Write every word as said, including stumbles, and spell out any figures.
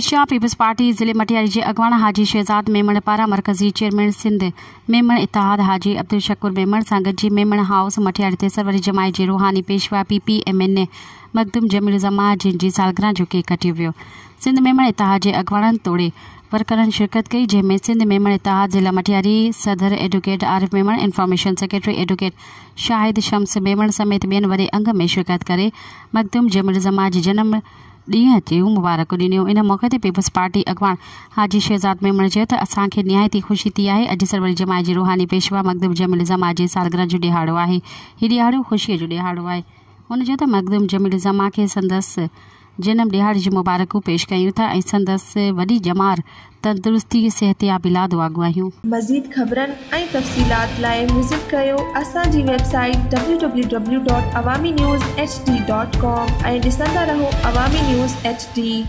Asia peoples party ज़िले मटियारी के अगवान हाजी शहजाद मेमण पारा मरकज़ी चेयरमैन सिंध मेमण इतिहाद हाजी अब्दुल शकूर मेमण सां गॾिजी मेमण हाउस मटियारी ते सरवरी जमायत जे रूहानी पेशवा P P M N A Makhdoom Jameel Zaman जिन जी सालगिरह जो केक कटियो वियो। सिंध मेमण इतिहाद जे अगवाननि तोड़े वर्करनि शिरकत कई, जंहिंमें सिंध मेमण इतिहाद ज़िला मटियारी सदर advocate Arif Memon, information secretary advocate Shahid Shams Memon समेत ॿियनि वॾे अंग में शिरकत करे मखदूम जमील ज़मा जी जनम ॾींहं जूं मुबारक ॾिनियूं। इन मौक़े ते पीपल्स पार्टी अगवान हाजी शहजाद मेमण चयो त असांखे निहायती ख़ुशी थी आहे। अॼु सरवरी जमायत जी रूहानी पेशवा मखदूम जमील ज़मा जी सालगिरह जो ॾिहाड़ो आहे। हीउ ॾिहाड़ो ख़ुशीअ जो ॾिहाड़ो आहे। हुन चयो त मखदूम जमील ज़मा खे संदसि जनम ॾिहाड़े जी मुबारकूं पेश कयूं था ऐं संदसि वॾी जमार तंदुरुस्ती सिहतयाबी लाइ दुआ घुरायूं। मज़ीद ख़बरनि ऐं तफ़सीलात लाइ विज़िट कयो असांजी website W W W dot Awami news H D dot com ऐं ॾिसंदा रहो अवामी न्यूज़ एच डी।